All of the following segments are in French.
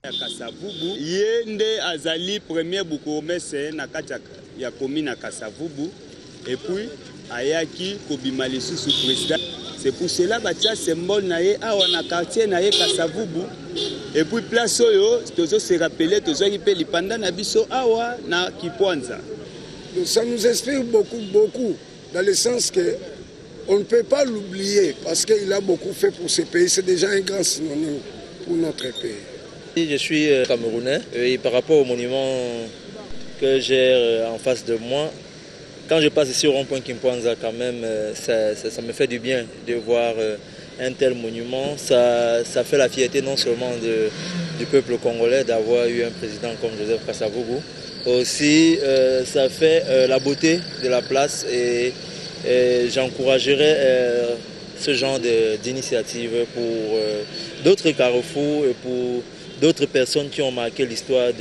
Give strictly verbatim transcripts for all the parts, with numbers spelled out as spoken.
ya Kasavubu yende azali premier bourgmestre na kati ya commune ya Kasavubu et puis ayaki kobima lisusu président. C'est pour cela batia symbole na ye awa na quartier na ye Kasavubu et puis place oyo tozo se rappeler tozo ki pe lipanda na biso awa na Kipwanza. Ça nous inspire beaucoup beaucoup dans le sens que on ne peut pas l'oublier parce qu'il a beaucoup fait pour ce pays. C'est déjà un grand synonyme pour notre pays. Je suis camerounais et par rapport au monument que j'ai en face de moi, quand je passe ici au rond-point Kipwanza, quand même, ça, ça, ça me fait du bien de voir un tel monument. Ça, ça fait la fierté non seulement de, du peuple congolais d'avoir eu un président comme Joseph Kasavubu, aussi euh, ça fait euh, la beauté de la place et Et j'encouragerais euh, ce genre d'initiative pour euh, d'autres carrefours et pour d'autres personnes qui ont marqué l'histoire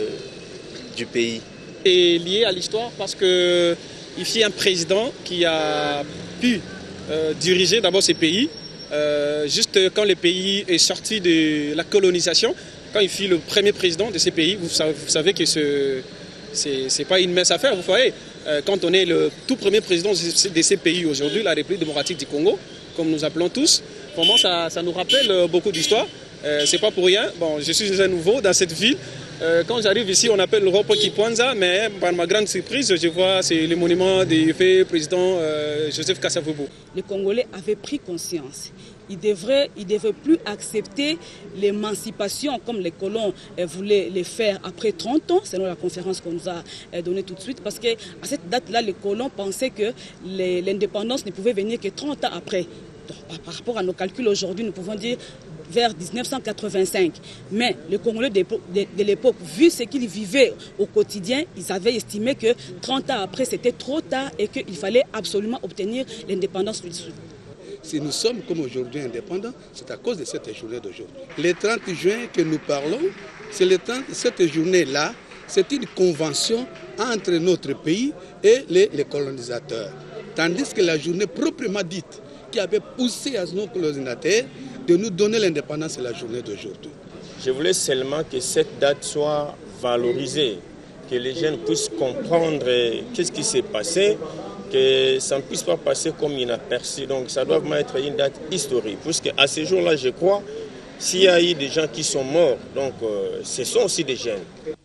du pays. Et lié à l'histoire parce que ici un président qui a pu euh, diriger d'abord ces pays, euh, juste quand le pays est sorti de la colonisation, quand il fut le premier président de ces pays, vous savez, vous savez que ce c'est pas une mince affaire, vous voyez. Quand on est le tout premier président de ces pays aujourd'hui, la République démocratique du Congo, comme nous appelons tous, vraiment ça, ça nous rappelle beaucoup d'histoire. Euh, c'est pas pour rien. Bon, je suis un nouveau dans cette ville. Euh, quand j'arrive ici, on appelle l'Europe Kipwanza, mais par ma grande surprise, je vois c'est le monument du fait président euh, Joseph Kasavubu. Les Congolais avaient pris conscience. Ils ne devraient, ils devraient plus accepter l'émancipation comme les colons eh, voulaient le faire après trente ans, selon la conférence qu'on nous a eh, donnée tout de suite. Parce qu'à cette date-là, les colons pensaient que l'indépendance ne pouvait venir que trente ans après. Donc, par, par rapport à nos calculs aujourd'hui, nous pouvons dire vers mille neuf cent quatre-vingt-cinq. Mais les Congolais de, de, de l'époque, vu ce qu'ils vivaient au quotidien, ils avaient estimé que trente ans après, c'était trop tard et qu'il fallait absolument obtenir l'indépendance tout de suite. Si nous sommes comme aujourd'hui indépendants, c'est à cause de cette journée d'aujourd'hui. Le trente juin que nous parlons, c'est le trente, cette journée-là, c'est une convention entre notre pays et les, les colonisateurs. Tandis que la journée proprement dite, qui avait poussé à nos colonisateurs de nous donner l'indépendance, c'est la journée d'aujourd'hui. Je voulais seulement que cette date soit valorisée, que les jeunes puissent comprendre qu'est-ce qui s'est passé, que ça ne puisse pas passer comme inaperçu. Donc ça doit vraiment être une date historique. Puisque à ce jour-là, je crois, s'il y a eu des gens qui sont morts, donc euh, ce sont aussi des jeunes.